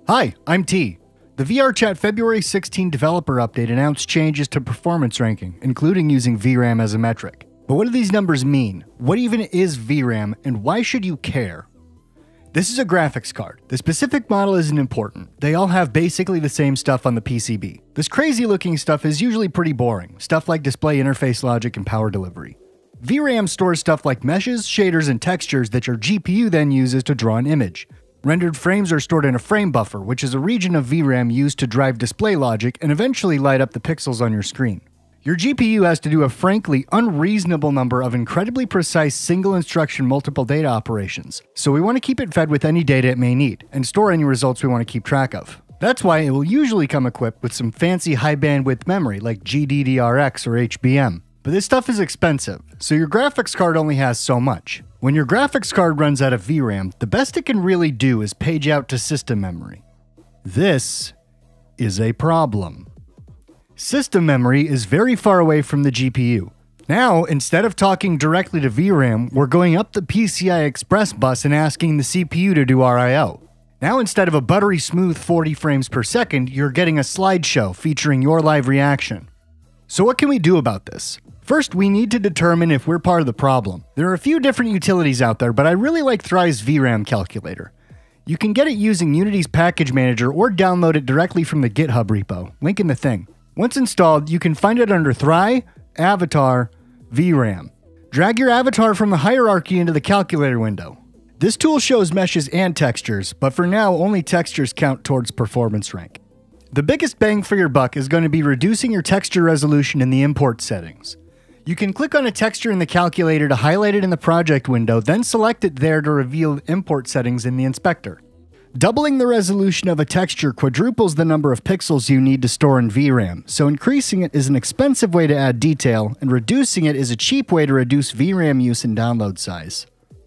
Hi, I'm Teeh. The VRChat February 16 developer update announced changes to performance ranking, including using VRAM as a metric. But what do these numbers mean? What even is VRAM, and why should you care? This is a graphics card. The specific model isn't important. They all have basically the same stuff on the PCB. This crazy looking stuff is usually pretty boring, stuff like display interface logic and power delivery. VRAM stores stuff like meshes, shaders, and textures that your GPU then uses to draw an image. Rendered frames are stored in a frame buffer, which is a region of VRAM used to drive display logic and eventually light up the pixels on your screen. Your GPU has to do a frankly unreasonable number of incredibly precise single instruction multiple data operations, so we want to keep it fed with any data it may need, and store any results we want to keep track of. That's why it will usually come equipped with some fancy high bandwidth memory like GDDRX or HBM. But this stuff is expensive, so your graphics card only has so much. When your graphics card runs out of VRAM, the best it can really do is page out to system memory. This is a problem. System memory is very far away from the GPU. Now, instead of talking directly to VRAM, we're going up the PCI Express bus and asking the CPU to do RIO. Now, instead of a buttery smooth 40 frames per second, you're getting a slideshow featuring your live reaction. So what can we do about this? First, we need to determine if we're part of the problem. There are a few different utilities out there, but I really like Thry's VRAM calculator. You can get it using Unity's package manager or download it directly from the GitHub repo. Link in the thing. Once installed, you can find it under Thry, Avatar, VRAM. Drag your avatar from the hierarchy into the calculator window. This tool shows meshes and textures, but for now, only textures count towards performance rank. The biggest bang for your buck is going to be reducing your texture resolution in the import settings. You can click on a texture in the calculator to highlight it in the project window, then select it there to reveal import settings in the inspector. Doubling the resolution of a texture quadruples the number of pixels you need to store in VRAM, so increasing it is an expensive way to add detail, and reducing it is a cheap way to reduce VRAM use and download size.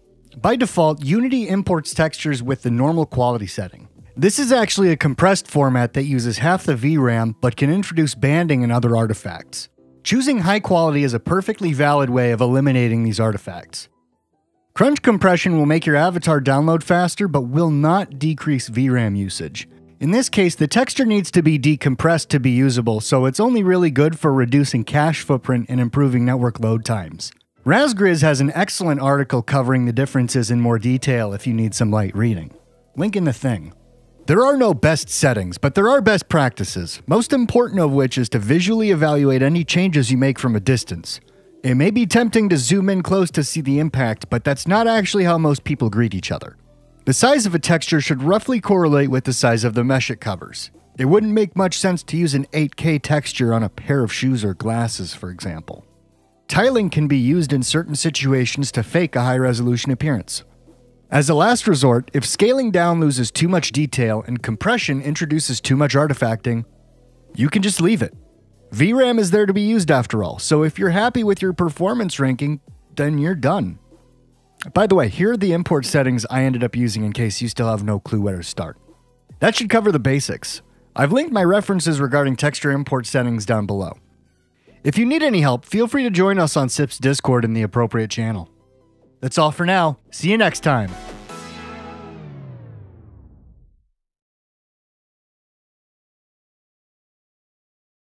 By default, Unity imports textures with the normal quality setting. This is actually a compressed format that uses half the VRAM, but can introduce banding and other artifacts. Choosing high quality is a perfectly valid way of eliminating these artifacts. Crunch compression will make your avatar download faster, but will not decrease VRAM usage. In this case, the texture needs to be decompressed to be usable, so it's only really good for reducing cache footprint and improving network load times. Razgriz has an excellent article covering the differences in more detail if you need some light reading. Link in the thing. There are no best settings, but there are best practices, most important of which is to visually evaluate any changes you make from a distance. It may be tempting to zoom in close to see the impact, but that's not actually how most people greet each other. The size of a texture should roughly correlate with the size of the mesh it covers. It wouldn't make much sense to use an 8K texture on a pair of shoes or glasses, for example. Tiling can be used in certain situations to fake a high-resolution appearance. As a last resort, if scaling down loses too much detail and compression introduces too much artifacting, you can just leave it. VRAM is there to be used after all, so if you're happy with your performance ranking, then you're done. By the way, here are the import settings I ended up using in case you still have no clue where to start. That should cover the basics. I've linked my references regarding texture import settings down below. If you need any help, feel free to join us on SIP's Discord in the appropriate channel. That's all for now. See you next time.